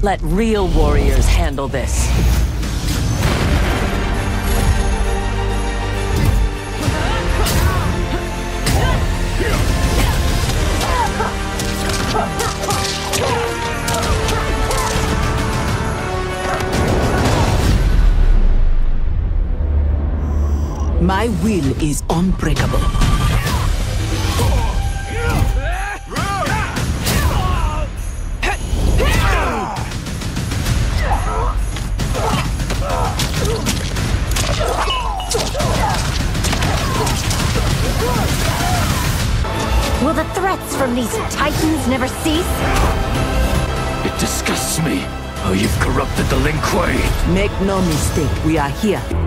Let real warriors handle this. My will is unbreakable. Will the threats from these titans never cease? It disgusts me how you've corrupted the Lin Kuei. Make no mistake, we are here.